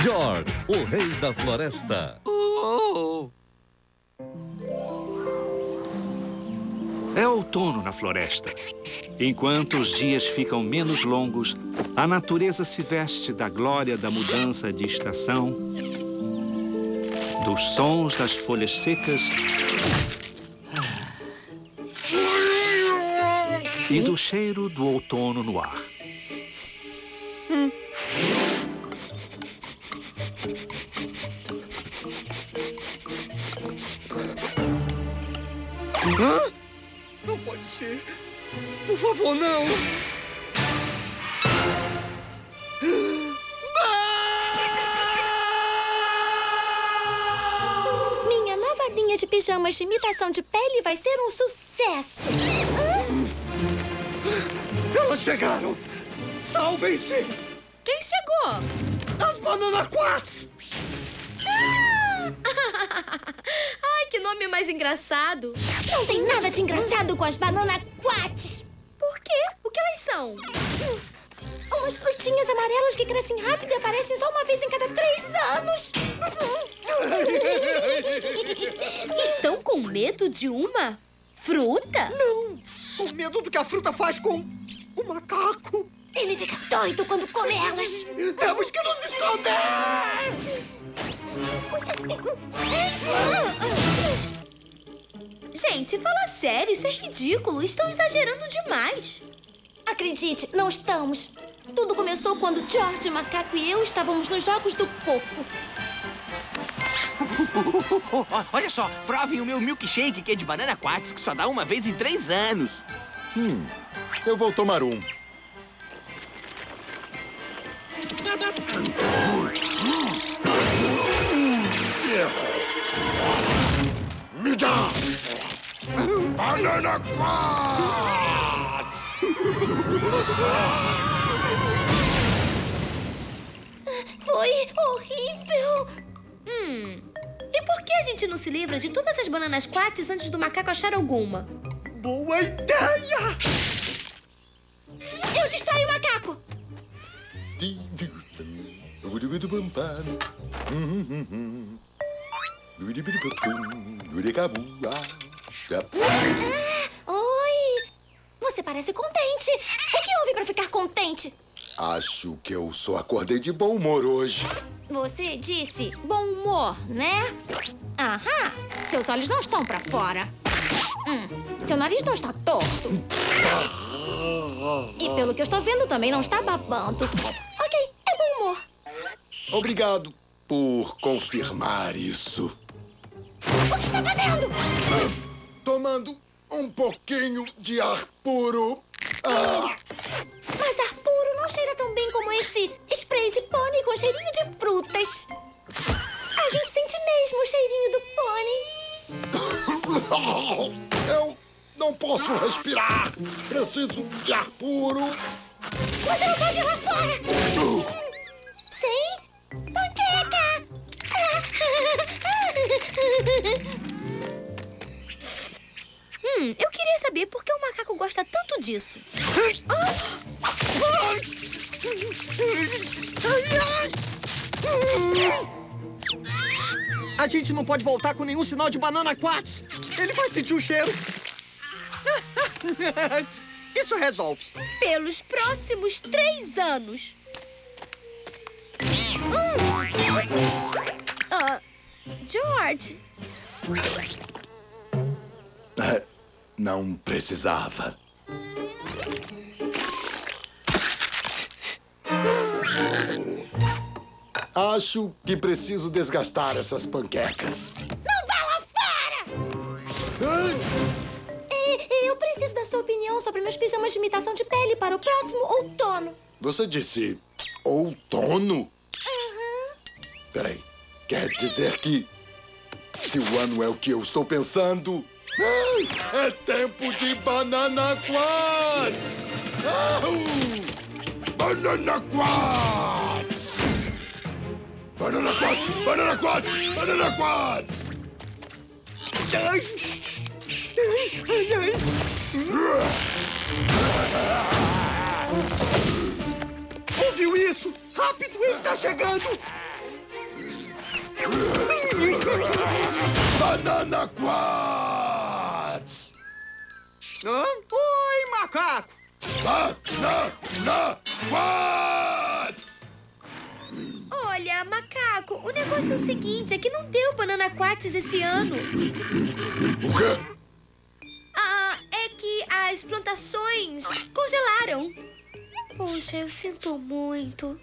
George, o rei da floresta. É outono na floresta. Enquanto os dias ficam menos longos, a natureza se veste da glória da mudança de estação, dos sons das folhas secas e do cheiro do outono no ar. Hã? Não pode ser. Por favor, não. Minha nova linha de pijamas de imitação de pele vai ser um sucesso. Elas chegaram. Salvem-se. Quem chegou? As Banana Quartz. Ai, que nome mais engraçado. Não tem nada de engraçado com as Banana Quartz. Por quê? O que elas são? Umas frutinhas amarelas que crescem rápido e aparecem só uma vez em cada 3 anos. Estão com medo de uma fruta? Não. Com medo do que a fruta faz com o macaco. Ele fica doido quando come elas. Temos que nos esconder! Gente, fala sério, isso é ridículo. Estão exagerando demais. Acredite, não estamos. Tudo começou quando George, Macaco e eu estávamos nos Jogos do Coco. Olha só, provem o meu milkshake que é de banana quartz, que só dá uma vez em 3 anos. Eu vou tomar um. Me dá! Banana Quartz! Foi horrível. E por que a gente não se livra de todas as bananas quartz antes do macaco achar alguma? Boa ideia! Eu distraio o macaco. Oi! Você parece contente. O que houve pra ficar contente? Acho que eu só acordei de bom humor hoje. Você disse bom humor, né? Aham. Seus olhos não estão pra fora. Seu nariz não está torto. E pelo que eu estou vendo, também não está babando. Ok, é bom humor. Obrigado por confirmar isso. O que está fazendo? Tomando um pouquinho de ar puro. Mas ar puro não cheira tão bem como esse spray de pônei com cheirinho de frutas. A gente sente mesmo o cheirinho do pônei. Eu não posso respirar. Preciso de ar puro. Você não pode ir lá fora. Sim? Panqueca! Eu queria saber por que o macaco gosta tanto disso. A gente não pode voltar com nenhum sinal de Banana Quartz. Ele vai sentir o cheiro. Isso resolve. Pelos próximos 3 anos. George. Não precisava. Acho que preciso desgastar essas panquecas. Não vá lá fora! Eu preciso da sua opinião sobre meus pijamas de imitação de pele para o próximo outono. Você disse outono? Peraí, quer dizer que se o ano é o que eu estou pensando, é tempo de Banana Quartz! Banana Quartz! Banana Quartz! Banana Quartz! Banana Quartz! Ouviu isso? Rápido, ele está chegando! Banana Quats! Hã? Oi, macaco! Banana Quats! Olha, macaco, o negócio é o seguinte, é que não deu Banana Quats esse ano. O quê? É que as plantações congelaram. Poxa, eu sinto muito.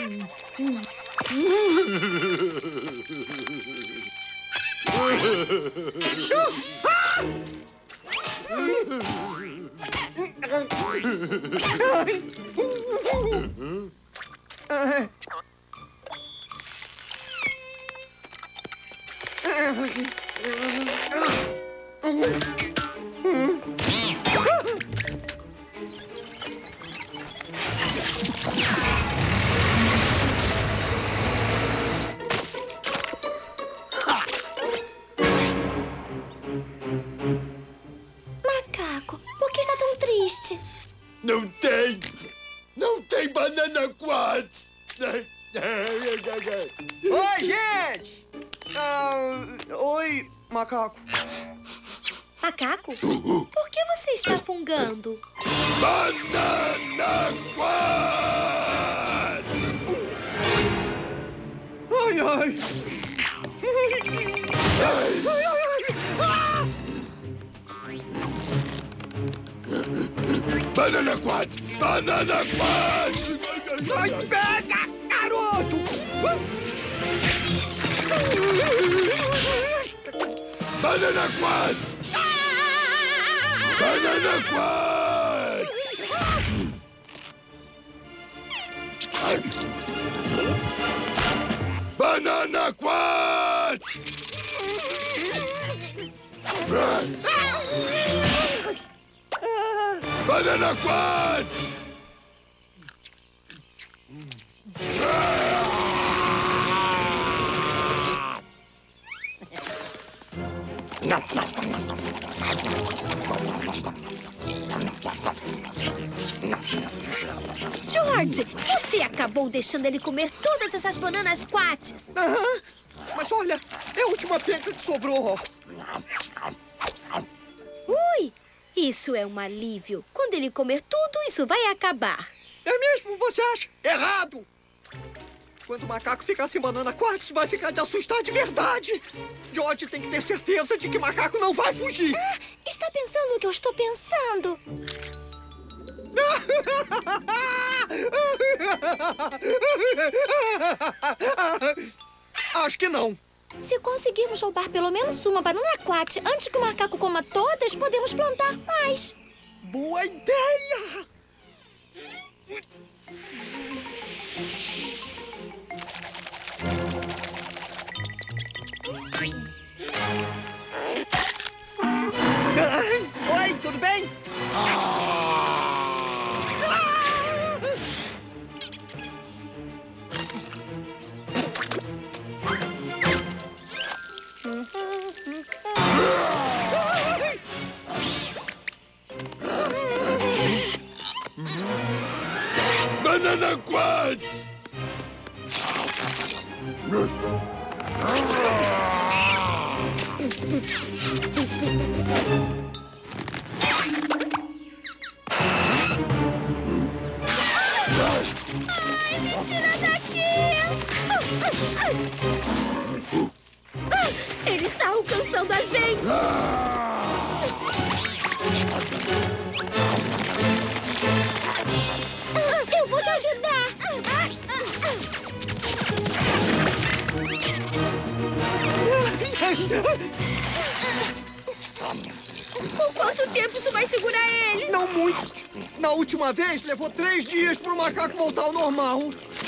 Macaco, por que está tão triste? Não tem Banana Quats! Oi, gente! Oi, macaco. Macaco, por que você está fungando? Banana Quats! Ai, ai. Banana Quats! Banana Quats! Ai, pega, garoto! Banana Quats! Banana Quats! Banana Quats! Banana Quats! George, você acabou deixando ele comer todas essas bananas Quats. Mas olha, é a última penca que sobrou. Ui, isso é um alívio. Quando ele comer tudo, isso vai acabar. É mesmo? Você acha? Errado! Quando o macaco ficar sem Banana Quats, vai ficar de assustar de verdade. George tem que ter certeza de que macaco não vai fugir. Está pensando o que eu estou pensando? Acho que não. Se conseguirmos roubar pelo menos uma Banana Quat antes que o macaco coma todas, podemos plantar mais. Boa ideia! Oi, tudo bem? Banana Quats! Tira daqui! Ele está alcançando a gente! Eu vou te ajudar. Por quanto tempo isso vai segurar ele? Não muito. Na última vez, levou 3 dias para o macaco voltar ao normal.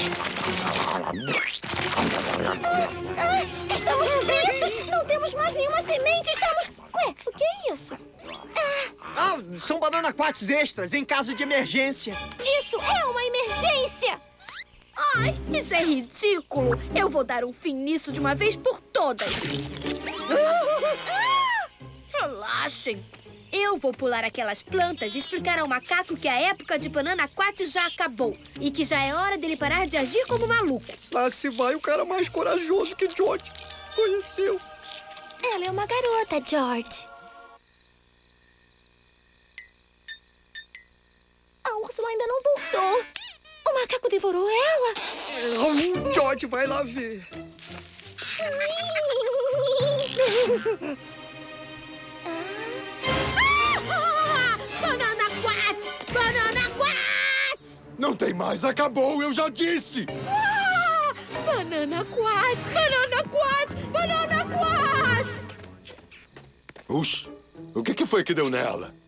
Estamos fritos. Não temos mais nenhuma semente. Estamos... Ué, o que é isso? São Banana Quats extras em caso de emergência. Isso é uma emergência. Ai, isso é ridículo! Eu vou dar um fim nisso de uma vez por todas! Relaxem! Eu vou pular aquelas plantas e explicar ao macaco que a época de banana quat já acabou e que já é hora dele parar de agir como maluco. Lá se vai o cara mais corajoso que George conheceu. Ela é uma garota, George. A Úrsula ainda não voltou. O macaco devorou ela. George vai lá ver. Banana quat! Banana quat! Não tem mais, acabou, eu já disse! Banana quat! Banana quat! Banana quat! Uxa, o que foi que deu nela?